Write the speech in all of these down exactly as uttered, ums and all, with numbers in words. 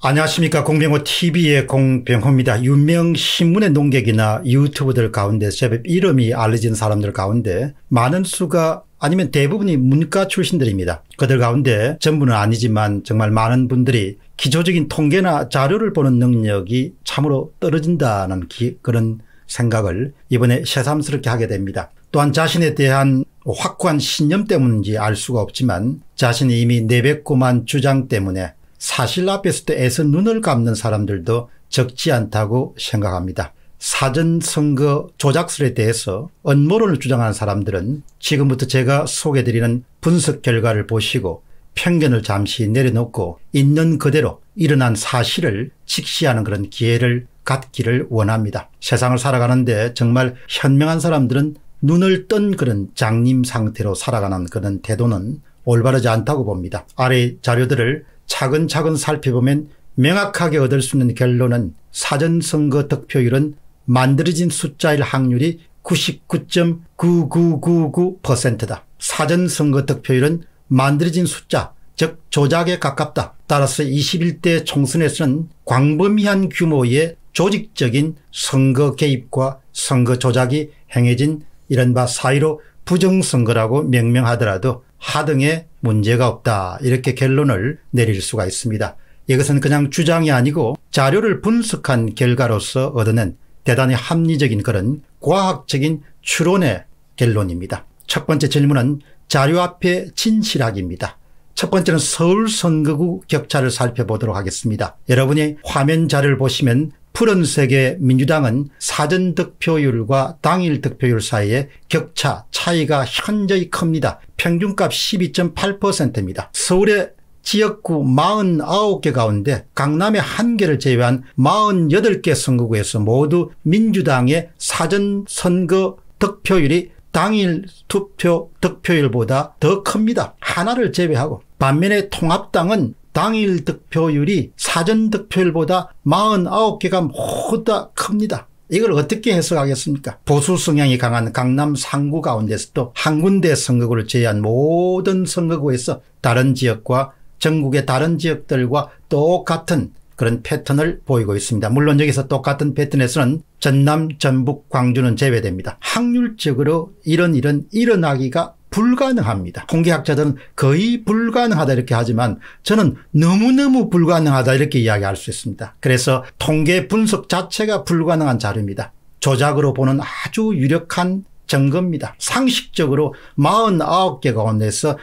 안녕하십니까. 공병호티비의 공병호입니다. 유명 신문의 농객이나 유튜버들 가운데 제법 이름이 알려진 사람들 가운데 많은 수가 아니면 대부분이 문과 출신들입니다. 그들 가운데 전부는 아니지만 정말 많은 분들이 기초적인 통계나 자료를 보는 능력이 참으로 떨어진다는 기, 그런 생각을 이번에 새삼스럽게 하게 됩니다. 또한 자신에 대한 확고한 신념 때문인지 알 수가 없지만 자신이 이미 내뱉고만 주장 때문에 사실 앞에서도 애써 눈을 감는 사람들도 적지 않다고 생각합니다. 사전선거 조작설에 대해서 음모론을 주장하는 사람들은 지금부터 제가 소개해드리는 분석 결과를 보시고 편견을 잠시 내려놓고 있는 그대로 일어난 사실을 직시하는 그런 기회를 갖기를 원합니다. 세상을 살아가는데 정말 현명한 사람들은 눈을 뜬 그런 장님 상태로 살아가는 그런 태도는 올바르지 않다고 봅니다. 아래 자료들을 차근차근 살펴보면 명확하게 얻을 수 있는 결론은 사전선거 득표율은 만들어진 숫자일 확률이 구십구 점 구구구구 퍼센트다. 사전선거 득표율은 만들어진 숫자, 즉 조작에 가깝다. 따라서 이십일 대 총선에서는 광범위한 규모의 조직적인 선거 개입과 선거 조작이 행해진 이른바 사이로 부정선거라고 명명하더라도 하등에 문제가 없다, 이렇게 결론을 내릴 수가 있습니다. 이것은 그냥 주장이 아니고 자료를 분석한 결과로서 얻어낸 대단히 합리적인 그런 과학적인 추론의 결론입니다. 첫 번째 질문은 자료 앞에 진실학입니다. 첫 번째는 서울 선거구 격차를 살펴보도록 하겠습니다. 여러분이 화면 자료를 보시면 푸른색의 민주당은 사전 득표율과 당일 득표율 사이의 격차 차이가 현저히 큽니다. 평균값 십이 점 팔 퍼센트입니다. 서울의 지역구 사십구 개 가운데 강남의 한 개를 제외한 사십팔 개 선거구에서 모두 민주당의 사전 선거 득표율이 당일 투표 득표율보다 더 큽니다. 하나를 제외하고. 반면에 통합당은 당일 득표율이 사전 득표율보다 사십구 개가 모두 다 큽니다. 이걸 어떻게 해석하겠습니까? 보수 성향이 강한 강남 상구 가운데서도 한 군데 선거구를 제외한 모든 선거구에서 다른 지역과 전국의 다른 지역들과 똑같은 그런 패턴을 보이고 있습니다. 물론 여기서 똑같은 패턴에서는 전남, 전북, 광주는 제외됩니다. 확률적으로 이런 일은 일어나기가 불가능합니다. 통계학자들은 거의 불가능하다 이렇게 하지만 저는 너무너무 불가능하다 이렇게 이야기할 수 있습니다. 그래서 통계 분석 자체가 불가능한 자료입니다. 조작으로 보는 아주 유력한 증거입니다. 상식적으로 사십구 개 가운데서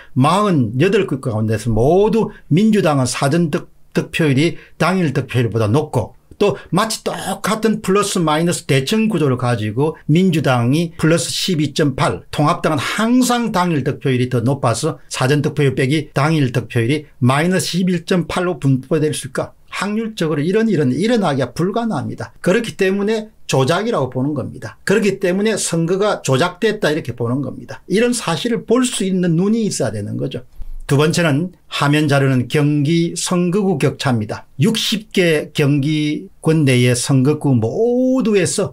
사십팔 개 가운데서 모두 민주당은 사전 득, 득표율이 당일 득표율보다 높고 또 마치 똑같은 플러스 마이너스 대称구조를 가지고 민주당이 플러스 십이 점 팔, 통합당은 항상 당일 득표율이 더 높아서 사전 득표율 빼기 당일 득표율이 마이너스 십일 점 팔로 분포될 수 있을까? 확률적으로 이런 일은 일어나기가 불가능합니다. 그렇기 때문에 조작이라고 보는 겁니다. 그렇기 때문에 선거가 조작됐다 이렇게 보는 겁니다. 이런 사실을 볼 수 있는 눈이 있어야 되는 거죠. 두 번째는 화면 자료는 경기 선거구 격차입니다. 육십 개 경기권 내의 선거구 모두에서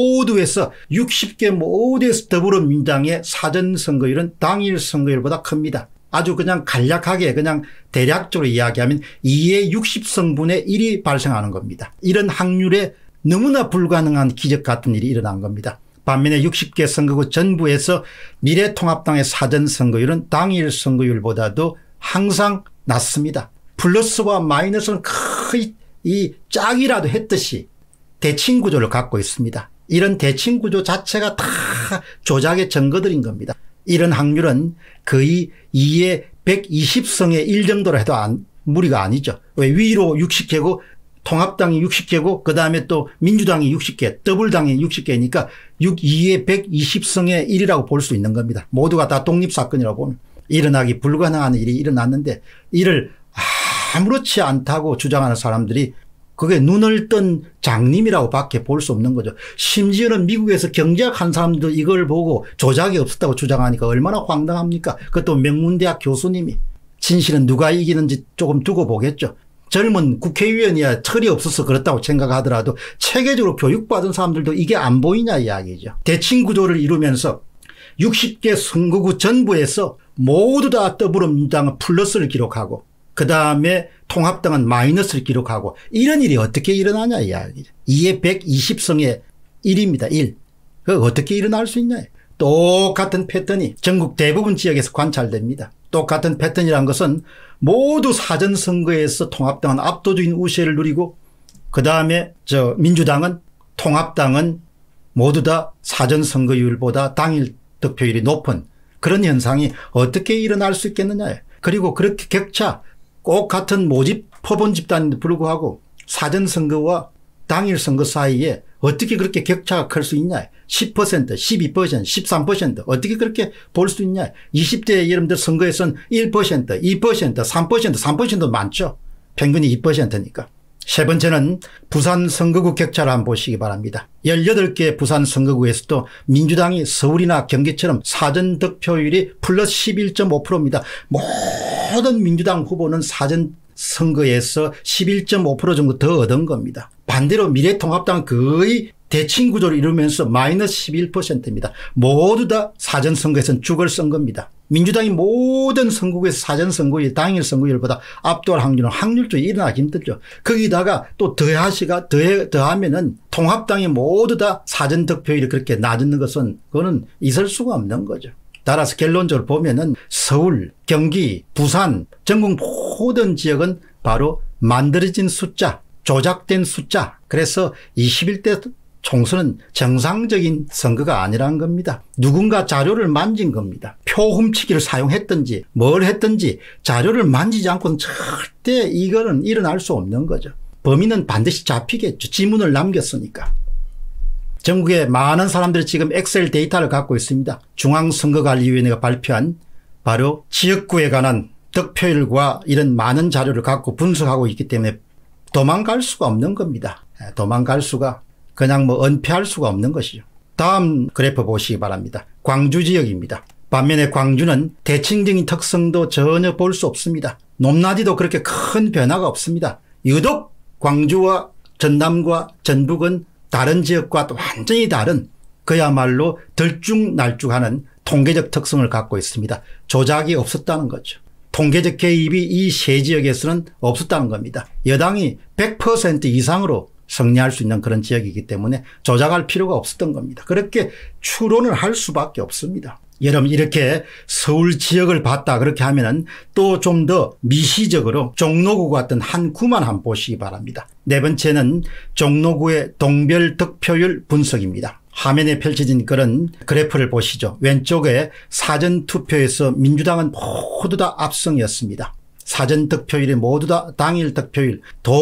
모두에서 육십 개 모두에서 더불어민주당의 사전 선거율은 당일 선거율보다 큽니다. 아주 그냥 간략하게 그냥 대략적으로 이야기하면 이의 육십 성분의 일이 발생하는 겁니다. 이런 확률에 너무나 불가능한 기적 같은 일이 일어난 겁니다. 반면에 육십 개 선거구 전부에서 미래통합당의 사전 선거율은 당일 선거율보다도 항상 낮습니다. 플러스와 마이너스는 거의 이 짝이라도 했듯이 대칭 구조를 갖고 있습니다. 이런 대칭 구조 자체가 다 조작의 증거들인 겁니다. 이런 확률은 거의 이의 백이십 성의 일 정도로 해도 안, 무리가 아니죠. 왜 위로 육십 개고 통합당이 육십 개고 그 다음에 또 민주당이 육십 개, 더불당이 육십 개니까 이의 백이십 성의 일이라고 볼 수 있는 겁니다. 모두가 다 독립사건이라고 보면 일어나기 불가능한 일이 일어났는데 이를 아무렇지 않다고 주장하는 사람들이 그게 눈을 뜬 장님이라고 밖에 볼 수 없는 거죠. 심지어는 미국에서 경제학 한 사람도 이걸 보고 조작이 없었다고 주장하니까 얼마나 황당합니까? 그것도 명문대학 교수님이. 진실은 누가 이기는지 조금 두고 보겠죠. 젊은 국회의원이야 철이 없어서 그렇다고 생각하더라도 체계적으로 교육받은 사람들도 이게 안 보이냐 이야기죠. 대칭 구조를 이루면서 육십 개 선거구 전부에서 모두 다 더불어민주당은 플러스를 기록하고 그 다음에 통합당은 마이너스를 기록하고 이런 일이 어떻게 일어나냐 이야기죠. 이에 백이십 성의 일입니다. 일. 그 어떻게 일어날 수 있냐. 똑같은 패턴이 전국 대부분 지역에서 관찰됩니다. 똑같은 패턴이라는 것은 모두 사전선거에서 통합당은 압도적인 우세를 누리고 그 다음에 저 민주당은 통합당은 모두 다 사전선거율보다 당일 득표율이 높은 그런 현상이 어떻게 일어날 수 있겠느냐. 그리고 그렇게 격차 꼭 같은 모집 표본 집단인데 불구하고 사전선거와 당일 선거 사이에 어떻게 그렇게 격차가 클 수 있냐. 십 퍼센트, 십이 퍼센트, 십삼 퍼센트 어떻게 그렇게 볼 수 있냐. 이십 대 여러분들 선거에서는 일 퍼센트, 이 퍼센트, 삼 퍼센트, 삼 퍼센트 많죠. 평균이 이 퍼센트니까. 세 번째는 부산 선거구 격차를 한번 보시기 바랍니다. 열여덟 개 부산 선거구에서도 민주당이 서울이나 경기처럼 사전 득표율이 플러스 십일 점 오 퍼센트입니다. 모든 민주당 후보는 사전 선거에서 십일 점 오 퍼센트 정도 더 얻은 겁니다. 반대로 미래통합당은 거의 대칭 구조를 이루면서 마이너스 십일 퍼센트입니다. 모두 다 사전선거에서는 죽을 쓴 겁니다. 민주당이 모든 선거구에서 사전선거율, 당일 선거율보다 압도할 확률은 확률적으로 일어나기 힘들죠. 거기다가 또 더하시가, 더해, 더하면은 통합당이 모두 다 사전득표율이 그렇게 낮은 것은 그거는 있을 수가 없는 거죠. 따라서 결론적으로 보면은 서울, 경기, 부산, 전국 모든 지역은 바로 만들어진 숫자, 조작된 숫자. 그래서 이십일 대 총선은 정상적인 선거가 아니라는 겁니다. 누군가 자료를 만진 겁니다. 표 훔치기를 사용했든지 뭘 했든지 자료를 만지지 않고는 절대 이거는 일어날 수 없는 거죠. 범인은 반드시 잡히겠죠. 지문을 남겼으니까. 전국에 많은 사람들이 지금 엑셀 데이터를 갖고 있습니다. 중앙선거관리위원회가 발표한 바로 지역구에 관한 득표율과 이런 많은 자료를 갖고 분석하고 있기 때문에 도망갈 수가 없는 겁니다. 도망갈 수가 그냥 뭐 은폐할 수가 없는 것이죠. 다음 그래프 보시기 바랍니다. 광주 지역입니다. 반면에 광주는 대칭적인 특성도 전혀 볼 수 없습니다. 높낮이도 그렇게 큰 변화가 없습니다. 유독 광주와 전남과 전북은 다른 지역과 또 완전히 다른 그야말로 들쭉날쭉하는 통계적 특성을 갖고 있습니다. 조작이 없었다는 거죠. 통계적 개입이 이 세 지역에서는 없었다는 겁니다. 여당이 백 퍼센트 이상으로 승리할 수 있는 그런 지역이기 때문에 조작할 필요가 없었던 겁니다. 그렇게 추론을 할 수밖에 없습니다. 여러분 이렇게 서울 지역을 봤다 그렇게 하면은 또 좀 더 미시적으로 종로구 같은 한 구만 한번 보시기 바랍니다. 네 번째는 종로구의 동별 득표율 분석입니다. 화면에 펼쳐진 그런 그래프를 보시죠. 왼쪽에 사전투표에서 민주당은 모두 다 압승이었습니다. 사전 득표율이 모두 다 당일 득표율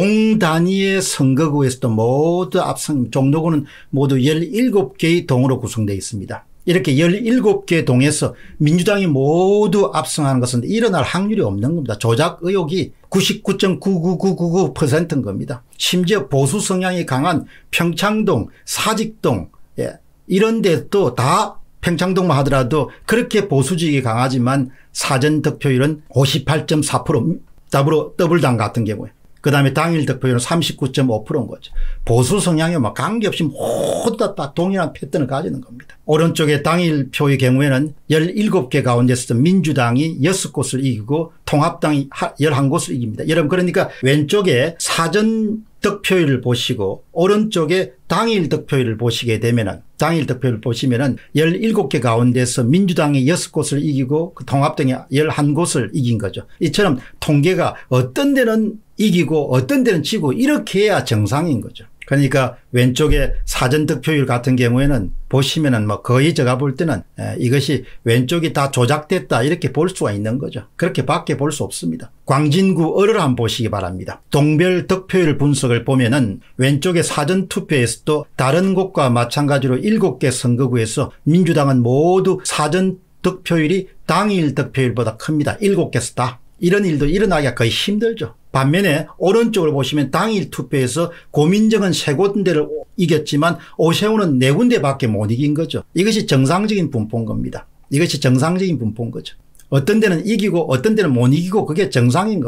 동단위의 선거구에서도 모두 압승. 종로구는 모두 열일곱 개의 동으로 구성되어 있습니다. 이렇게 열일곱 개 동에서 민주당이 모두 압승하는 것은 일어날 확률이 없는 겁니다. 조작 의혹이 구십구 점 구구구구구 퍼센트인 겁니다. 심지어 보수 성향이 강한 평창동, 사직동 예, 이런 데도 다 평창동만 하더라도 그렇게 보수지역이 강하지만 사전 득표율은 오십팔 점 사 퍼센트 더불어 더블당 같은 경우에 그 다음에 당일 득표율은 삼십구 점 오 퍼센트인 거죠. 보수 성향이 막 관계없이 모두 다 동일한 패턴을 가지는 겁니다. 오른쪽에 당일표의 경우에는 열일곱 개 가운데서 민주당이 여섯 곳을 이기고 통합당이 열한 곳을 이깁니다. 여러분 그러니까 왼쪽에 사전 득표율을 보시고 오른쪽에 당일 득표율을 보시게 되면은 당일 득표율을 보시면은 열일곱 개 가운데서 민주당이 여섯 곳을 이기고 그 통합당이 열한 곳을 이긴 거죠. 이처럼 통계가 어떤 데는 이기고 어떤 데는 지고 이렇게 해야 정상인 거죠. 그러니까 왼쪽에 사전 득표율 같은 경우에는 보시면은 뭐 거의 제가 볼 때는 이것이 왼쪽이 다 조작됐다 이렇게 볼 수가 있는 거죠. 그렇게 밖에 볼 수 없습니다. 광진구 을을 한번 보시기 바랍니다. 동별 득표율 분석을 보면은 왼쪽에 사전 투표에서도 다른 곳과 마찬가지로 일곱 개 선거구에서 민주당은 모두 사전 득표율이 당일 득표율보다 큽니다. 일곱 개에서 다. 이런 일도 일어나기가 거의 힘들죠. 반면에 오른쪽을 보시면 당일 투표에서 고민정은 세 군데를 이겼지만 오세훈은 네 군데밖에 못 이긴 거죠. 이것이 정상적인 분포인 겁니다. 이것이 정상적인 분포인 거죠. 어떤 데는 이기고 어떤 데는 못 이기고 그게 정상인 겁니다.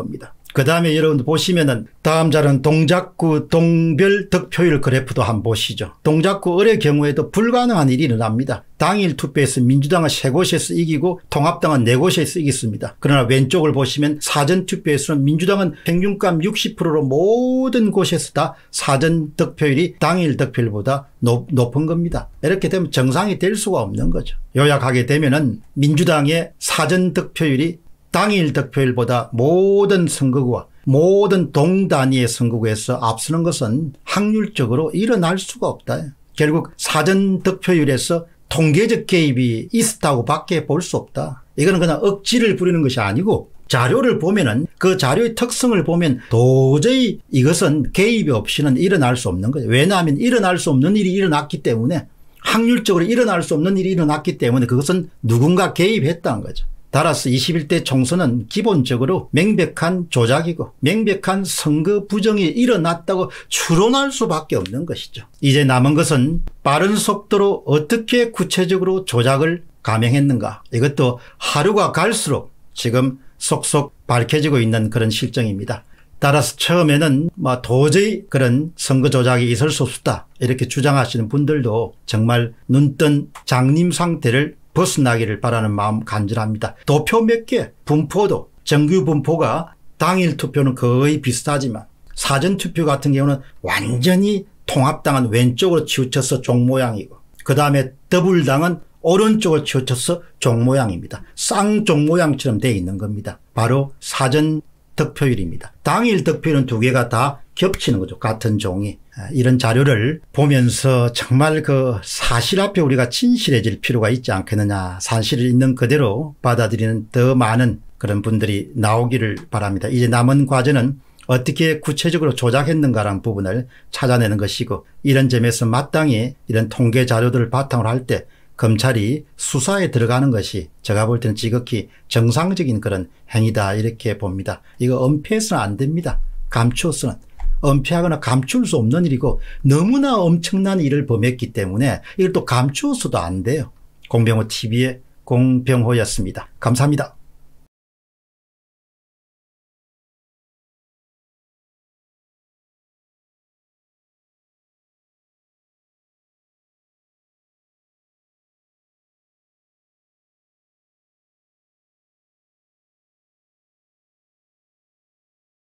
그 다음에 여러분들 보시면은 다음 자료는 동작구 동별 득표율 그래프도 한번 보시죠. 동작구 을의 경우에도 불가능한 일이 일어납니다. 당일 투표에서 민주당은 세 곳에서 이기고 통합당은 네 곳에서 이겼습니다. 그러나 왼쪽을 보시면 사전투표에서는 민주당은 평균감 육십 퍼센트로 모든 곳에서 다 사전 득표율이 당일 득표율보다 높, 높은 겁니다. 이렇게 되면 정상이 될 수가 없는 거죠. 요약하게 되면은 민주당의 사전 득표율이 당일 득표율보다 모든 선거구와 모든 동단위의 선거구에서 앞서는 것은 확률적으로 일어날 수가 없다. 결국 사전 득표율에서 통계적 개입이 있었다고 밖에 볼 수 없다. 이거는 그냥 억지를 부리는 것이 아니고 자료를 보면은 그 자료의 특성을 보면 도저히 이것은 개입이 없이는 일어날 수 없는 거예요. 왜냐하면 일어날 수 없는 일이 일어났기 때문에, 확률적으로 일어날 수 없는 일이 일어났기 때문에 그것은 누군가 개입했다는 거죠. 따라서 이십일 대 총선은 기본적으로 명백한 조작이고 명백한 선거 부정이 일어났다고 추론할 수밖에 없는 것이죠. 이제 남은 것은 빠른 속도로 어떻게 구체적으로 조작을 감행했는가, 이것도 하루가 갈수록 지금 속속 밝혀지고 있는 그런 실정입니다. 따라서 처음에는 뭐 도저히 그런 선거 조작이 있을 수 없다 이렇게 주장하시는 분들도 정말 눈뜬 장님 상태를 벗어나기를 바라는 마음 간절합니다. 도표 몇 개, 분포도 정규 분포가 당일 투표는 거의 비슷하지만 사전투표 같은 경우는 완전히 통합당은 왼쪽으로 치우쳐서 종 모양이고 그 다음에 더불당은 오른쪽으로 치우쳐서 종 모양입니다. 쌍종 모양처럼 되어 있는 겁니다. 바로 사전 득표율입니다. 당일 득표율은 두 개가 다 겹치는 거죠. 같은 종이. 이런 자료를 보면서 정말 그 사실 앞에 우리가 진실해질 필요가 있지 않겠느냐. 사실을 있는 그대로 받아들이는 더 많은 그런 분들이 나오기를 바랍니다. 이제 남은 과제는 어떻게 구체적으로 조작했는가라는 부분을 찾아내는 것이고, 이런 점에서 마땅히 이런 통계 자료들을 바탕으로 할 때 검찰이 수사에 들어가는 것이 제가 볼 때는 지극히 정상적인 그런 행위다 이렇게 봅니다. 이거 은폐해서는 안 됩니다. 감추어서는. 은폐하거나 감출 수 없는 일이고 너무나 엄청난 일을 범했기 때문에 이걸 또 감추어서도 안 돼요. 공병호 티비의 공병호였습니다. 감사합니다.